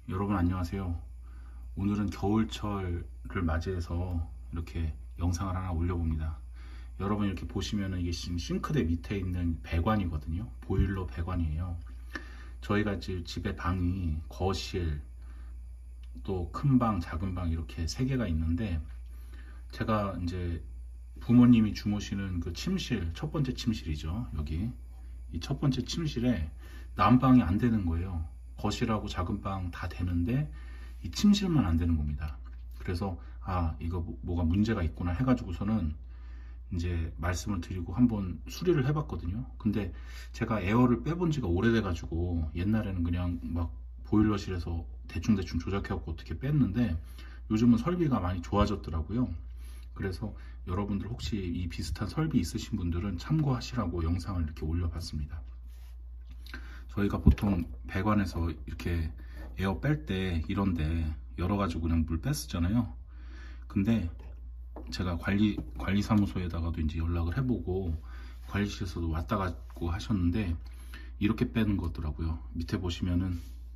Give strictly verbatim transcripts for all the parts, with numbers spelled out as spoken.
여러분 안녕하세요. 오늘은 겨울철을 맞이해서 이렇게 영상을 하나 올려봅니다. 여러분 이렇게 보시면은 이게 지금 싱크대 밑에 있는 배관이거든요. 보일러 배관이에요. 저희가 지금 집에 방이 거실, 또 큰 방, 작은 방 이렇게 세 개가 있는데, 제가 이제 부모님이 주무시는 그 침실, 첫 번째 침실이죠. 여기 이 첫 번째 침실에 난방이 안 되는 거예요. 거실하고 작은 방 다 되는데 이 침실만 안 되는 겁니다. 그래서 아 이거 뭐- 뭐가 문제가 있구나 해가지고서는 이제 말씀을 드리고 한번 수리를 해봤거든요. 근데 제가 에어를 빼본 지가 오래돼가지고 옛날에는 그냥 막 보일러실에서 대충대충 조작해갖고 어떻게 뺐는데, 요즘은 설비가 많이 좋아졌더라고요. 그래서 여러분들 혹시 이 비슷한 설비 있으신 분들은 참고하시라고 영상을 이렇게 올려봤습니다. 저희가 보통 배관에서 이렇게 에어 뺄 때 이런데 열어가지고 그냥 물 뺐었잖아요. 근데 제가 관리, 관리사무소에다가도 이제 연락을 해보고 관리실에서도 왔다 갔고 하셨는데 이렇게 빼는 거더라고요. 밑에 보시면은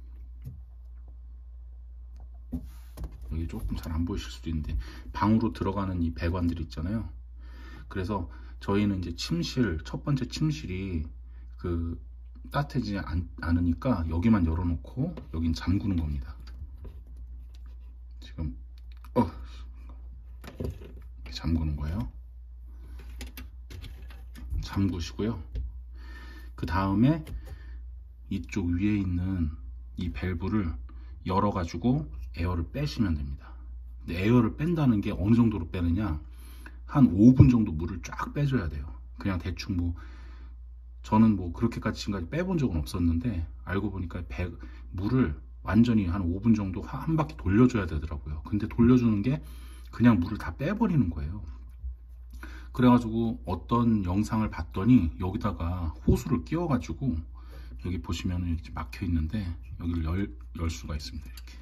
여기 조금 잘 안 보이실 수도 있는데 방으로 들어가는 이 배관들 있잖아요. 그래서 저희는 이제 침실, 첫 번째 침실이 그 따뜻해지지 않, 않으니까 여기만 열어놓고 여긴 잠그는 겁니다. 지금 어, 이렇게 잠그는 거예요. 잠그시고요. 그 다음에 이쪽 위에 있는 이 밸브를 열어가지고 에어를 빼시면 됩니다. 근데 에어를 뺀다는 게 어느 정도로 빼느냐, 한 오 분 정도 물을 쫙 빼줘야 돼요. 그냥 대충 뭐 저는 뭐 그렇게까지 지금까지 빼본 적은 없었는데 알고 보니까 배, 물을 완전히 한 오 분 정도 한 바퀴 돌려줘야 되더라고요. 근데 돌려주는 게 그냥 물을 다 빼버리는 거예요. 그래가지고 어떤 영상을 봤더니 여기다가 호수를 끼워가지고 여기 보시면 이렇게 막혀 있는데 여기를 열, 열 수가 있습니다. 이렇게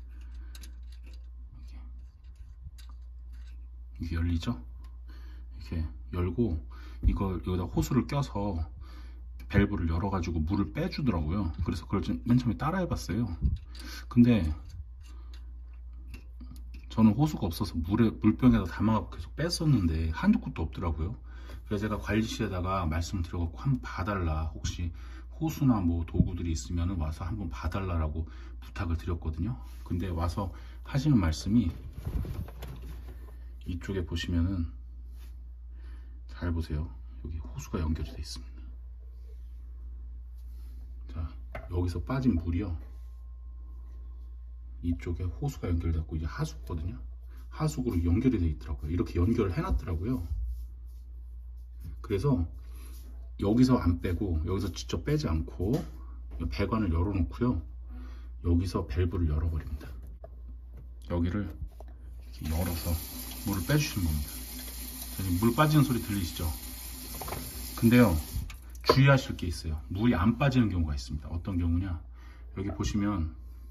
이게 열리죠? 이렇게 열고 이걸 여기다 호수를 껴서 밸브를 열어가지고 물을 빼주더라고요. 그래서 그걸 좀 맨 처음에 따라 해봤어요. 근데 저는 호수가 없어서 물에, 물병에다 담아갖고 계속 뺐었는데 한두 곳도 없더라고요. 그래서 제가 관리실에다가 말씀드려갖고 한번 봐달라, 혹시 호수나 뭐 도구들이 있으면 와서 한번 봐달라라고 부탁을 드렸거든요. 근데 와서 하시는 말씀이, 이쪽에 보시면은 잘 보세요. 여기 호수가 연결이 되어 있습니다. 자, 여기서 빠진 물이요, 이쪽에 호수가 연결되고 이제 하수거든요. 하수구로 연결이 되어 있더라고요. 이렇게 연결을 해놨더라고요. 그래서 여기서 안 빼고 여기서 직접 빼지 않고 배관을 열어놓고요, 여기서 밸브를 열어버립니다. 여기를 이렇게 열어서 물을 빼주시는 겁니다. 지금 물 빠지는 소리 들리시죠? 근데요, 주의하실 게 있어요. 물이 안 빠지는 경우가 있습니다. 어떤 경우냐, 여기 보시면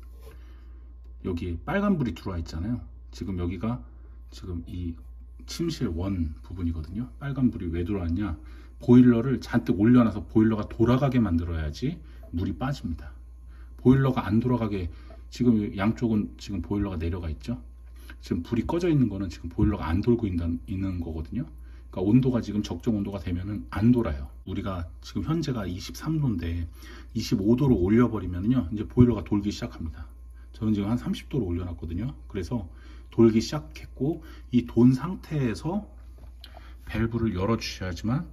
여기 빨간불이 들어와 있잖아요. 지금 여기가 지금 이 침실 원 부분이거든요. 빨간불이 왜 들어왔냐, 보일러를 잔뜩 올려놔서 보일러가 돌아가게 만들어야지 물이 빠집니다. 보일러가 안 돌아가게, 지금 양쪽은 지금 보일러가 내려가 있죠. 지금 불이 꺼져 있는 거는 지금 보일러가 안 돌고 있는, 있는 거거든요. 그러니까 온도가 지금 적정 온도가 되면은 안 돌아요. 우리가 지금 현재가 이십삼 도인데 이십오 도로 올려버리면요 이제 보일러가 돌기 시작합니다. 저는 지금 한 삼십 도로 올려놨거든요. 그래서 돌기 시작했고, 이 돈 상태에서 밸브를 열어 주셔야지만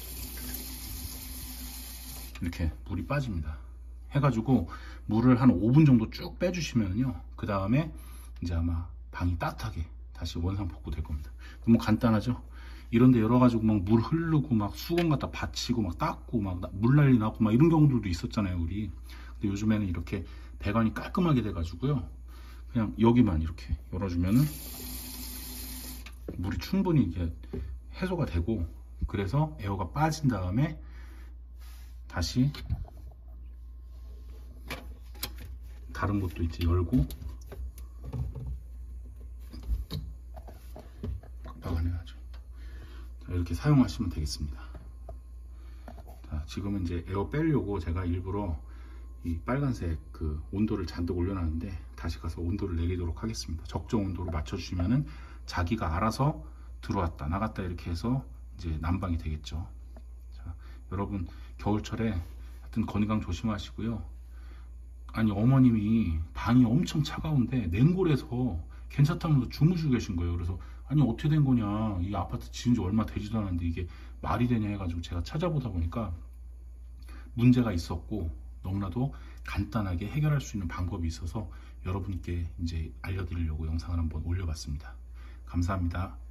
이렇게 물이 빠집니다. 해가지고 물을 한 오 분 정도 쭉 빼주시면요, 그 다음에 이제 아마 방이 따뜻하게 다시 원상 복구될 겁니다. 너무 간단하죠? 이런데 열어가지고 막 물 흐르고 막 수건 갖다 받치고 막 닦고 막 물 난리 나고 막 이런 경우들도 있었잖아요, 우리. 근데 요즘에는 이렇게 배관이 깔끔하게 돼가지고요, 그냥 여기만 이렇게 열어주면은 물이 충분히 이게 해소가 되고, 그래서 에어가 빠진 다음에 다시 다른 곳도 이제 열고 빡빡하네요. 이렇게 사용하시면 되겠습니다. 자, 지금은 이제 에어 빼려고 제가 일부러 이 빨간색 그 온도를 잔뜩 올려놨는데 다시 가서 온도를 내리도록 하겠습니다. 적정 온도로 맞춰주시면은 자기가 알아서 들어왔다 나갔다 이렇게 해서 이제 난방이 되겠죠. 자, 여러분 겨울철에 하여튼 건강 조심하시고요. 아니 어머님이 방이 엄청 차가운데 냉골에서 괜찮다면서 주무시고 계신 거예요. 그래서 아니 어떻게 된 거냐, 이 아파트 지은 지 얼마 되지도 않았는데 이게 말이 되냐 해가지고 제가 찾아보다 보니까 문제가 있었고 너무나도 간단하게 해결할 수 있는 방법이 있어서 여러분께 이제 알려드리려고 영상을 한번 올려봤습니다. 감사합니다.